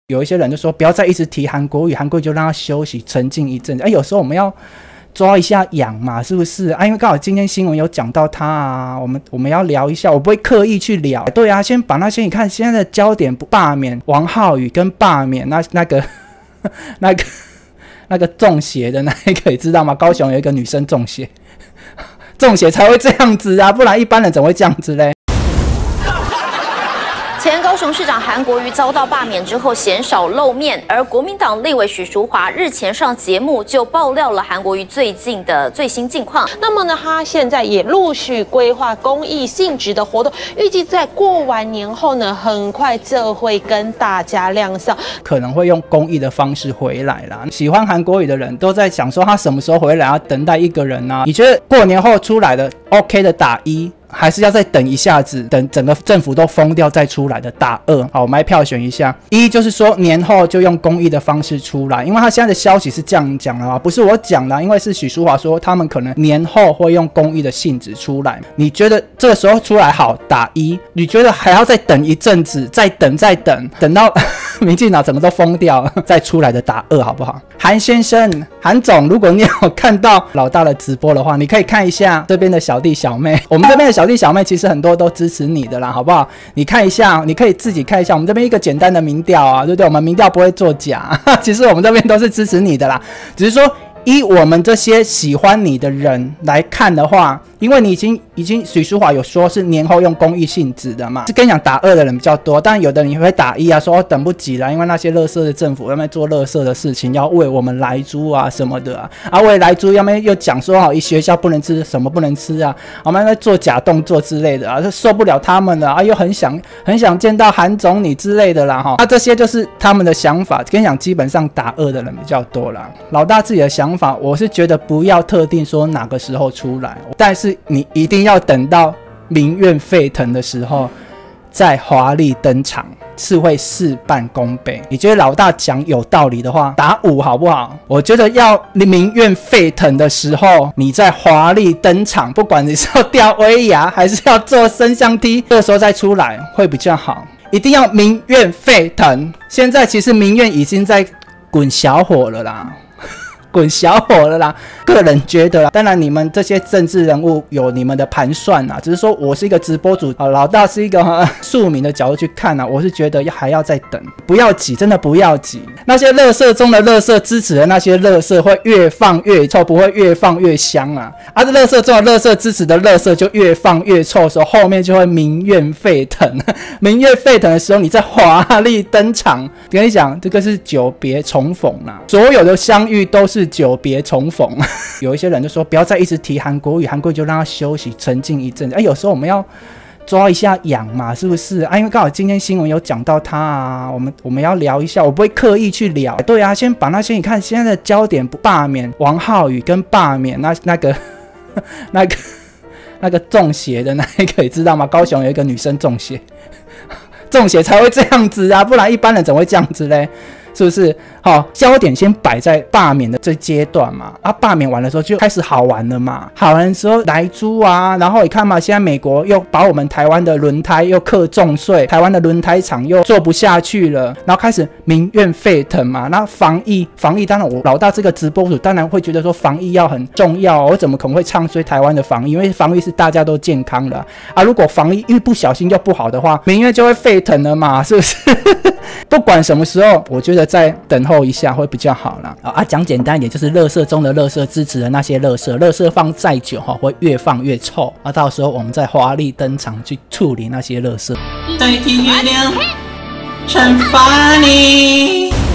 有一些人就说不要再一直提韩国语，韩国语就让他休息沉静一阵子。有时候我们要抓一下痒嘛，是不是啊？因为刚好今天新闻有讲到他啊，我们要聊一下，我不会刻意去聊。对啊，先把那些你看现在的焦点罢免王浩宇跟罢免那个中邪的那一个，你知道吗？高雄有一个女生中邪，中邪才会这样子啊，不然一般人怎么会这样子嘞？ 前高雄市长韩国瑜遭到罢免之后鲜少露面，而国民党立委许淑华日前上节目就爆料了韩国瑜最近的最新近况。 那么呢，他现在也陆续规划公益性质的活动，预计在过完年后呢，很快就会跟大家亮相， 可能会用公益的方式回来啦。喜欢韩国瑜的人都在想说他什么时候回来，要等待一个人啊。你觉得过年后出来的 OK 的打1？还是要再等一下子，等整个政府都封掉再出来的打2。好，我们来票选一下。1就是说年后就用公益的方式出来，因为他现在的消息是这样讲的啊，不是我讲的，因为是许淑华说他们可能年后会用公益的性质出来。你觉得这个时候出来好打1？你觉得还要再等一阵子，再等到民进党整个都封掉再出来的打2好不好？韩先生、韩总，如果你有看到老大的直播的话，你可以看一下这边的小弟小妹，我们这边的小弟小妹其实很多都支持你的啦，好不好？你看一下，你可以自己看一下我们这边一个简单的民调啊，对不对？我们民调不会作假，其实我们这边都是支持你的啦，只是说以我们这些喜欢你的人来看的话，因为你已经许淑华有说是年后用公益性质的嘛，是跟你讲打2的人比较多，但有的人也会打1啊，说等不及了，因为那些垃圾的政府要么做垃圾的事情，要为我们来租啊什么的啊，为来租要么又讲说好，学校不能吃什么不能吃啊，我们在做假动作之类的啊，就受不了他们了啊，又很想见到韩总理之类的啦哈，这些就是他们的想法，跟你讲基本上打2的人比较多啦。老大自己的想法，我是觉得不要特定说哪个时候出来，但是你一定要等到民怨沸腾的时候再华丽登场，是会事半功倍。你觉得老大讲有道理的话，打5好不好？我觉得要民怨沸腾的时候你再华丽登场，不管你是要吊威亚还是要做升降梯，这个时候再出来会比较好。一定要民怨沸腾，现在其实民怨已经在滚小火了啦，滚小火了啦，个人觉得啦，当然你们这些政治人物有你们的盘算啦，只是说我是一个直播主，老大是一个庶民的角度去看啊，我是觉得还要再等，不要急，真的不要急。那些垃圾中的垃圾，支持的那些垃圾会越放越臭，不会越放越香啊。这垃圾中的垃圾，支持的垃圾就越放越臭的时候，后面就会民怨沸腾。民怨沸腾的时候，你再华丽登场，跟你讲，这个是久别重逢啦，所有的相遇都是久别重逢。有一些人就说不要再一直提韩国语，韩国语就让他休息沉静一阵子。有时候我们要抓一下痒嘛，是不是啊？因为刚好今天新闻有讲到他啊，我们要聊一下，我不会刻意去聊。对啊，先把那些你看现在的焦点罢免王浩宇跟罢免那个中邪的那一个，你知道吗？高雄有一个女生中邪，中邪才会这样子啊，不然一般人怎么会这样子嘞？是不是？焦点先摆在罢免的这阶段嘛，罢免完的时候就开始好玩了嘛。好玩的时候来租啊，然后你看嘛，现在美国又把我们台湾的轮胎又课重税，台湾的轮胎厂又做不下去了，然后开始民怨沸腾嘛。那防疫，当然我老大这个直播主当然会觉得说防疫要很重要，我怎么可能会唱衰台湾的防疫？因为防疫是大家都健康的啊。如果防疫一不小心又不好的话，民怨就会沸腾了嘛，是不是？不管什么时候，我觉得再等候一下会比较好啦。讲简单一点，就是垃圾中的垃圾，支持的那些垃圾放再久会越放越臭。到时候我们再华丽登场去处理那些垃圾，代替月亮惩罚你。